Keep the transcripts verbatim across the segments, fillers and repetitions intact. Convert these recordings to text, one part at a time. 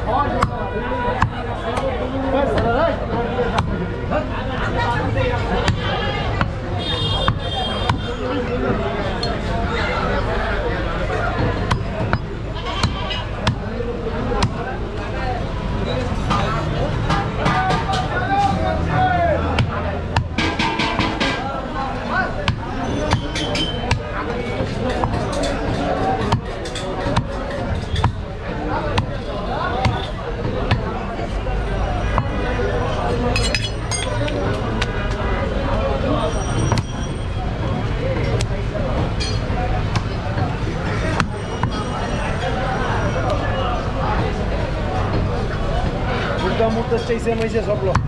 Muitas seis mais é só bloco.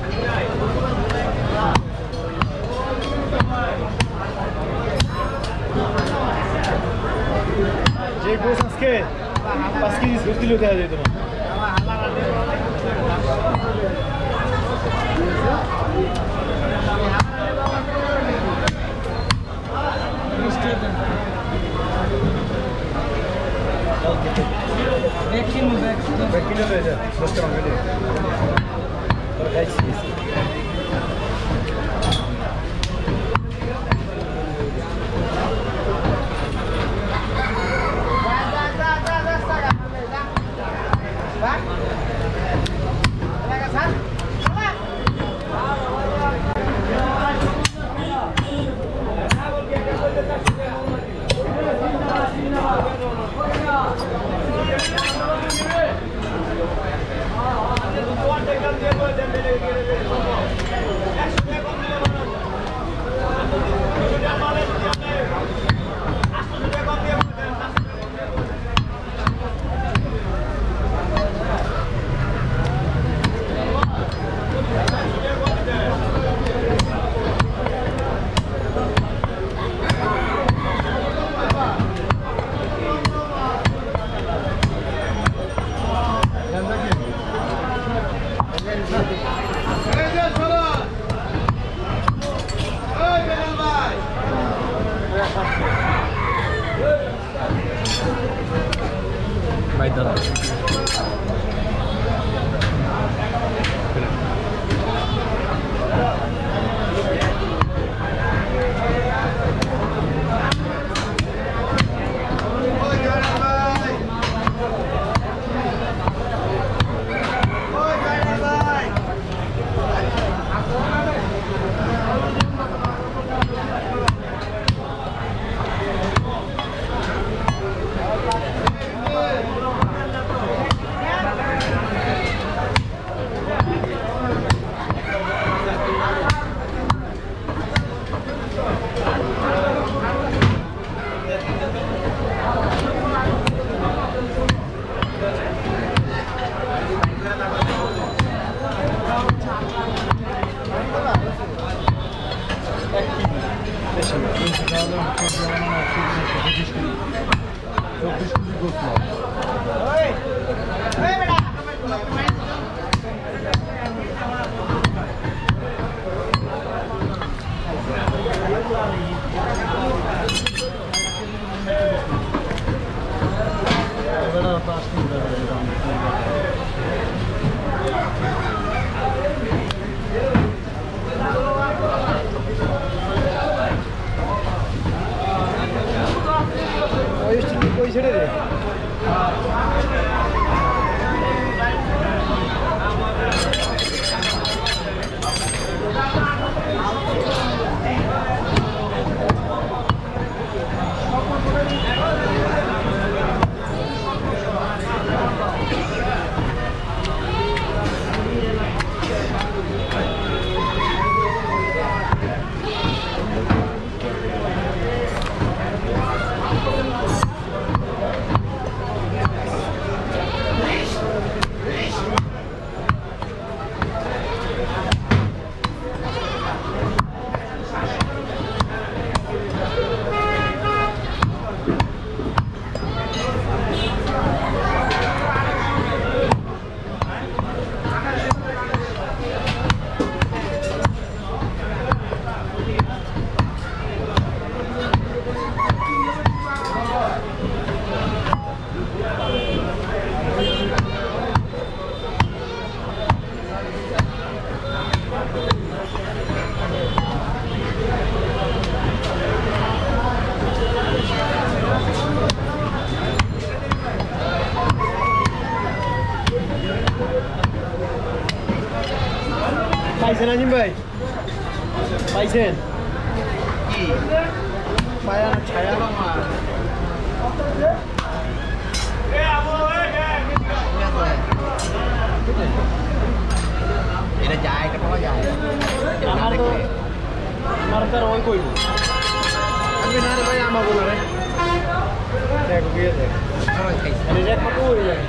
जे कोसस के पास्की गुस्तिलो देया दे तुम्हें एक किलो एक किलो ले जा दस ग्राम ले और गाइस পাইছেন আজিম ভাই পাইছেন কি পায়া না ছায়া এটা যায় এটা পাওয়া যায় আমার তো আমার তো ওই কইব আমি না রে ভাই আমা বলো রে দেখ গিয়ে দেখ আরে দেখ কত হয়ে যায়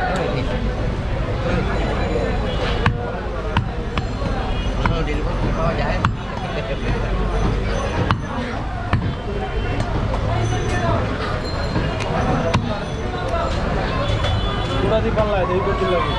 nó đi lúc có giải पूरा दी पल्ला है दही को चिल्ला के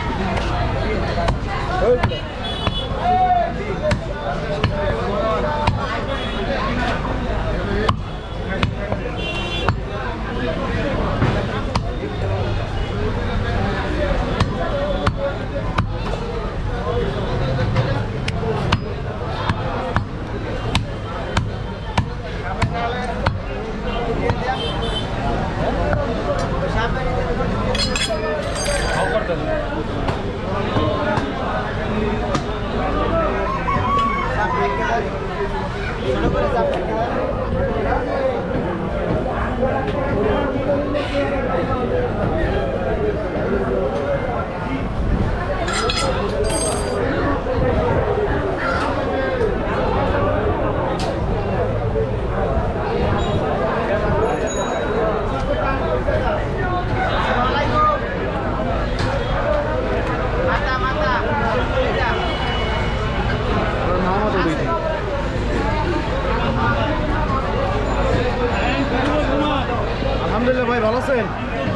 আলহামদুলিল্লাহ ভাই ভালো আছেন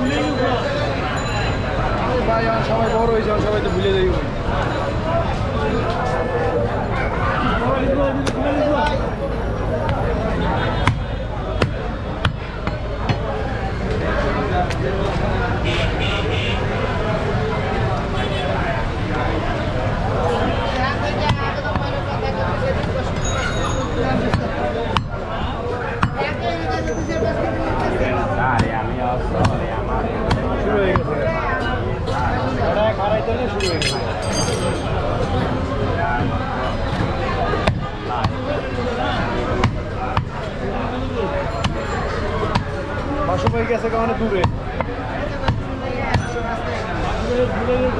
ভাই আমার সবাই বড় হয়েছে সবাই তো ভুলে যাই শুরু হয়ে গেছে খারাইতে শুরু হয়ে গেছে বাসু ভাই গেছে কারণে দূরে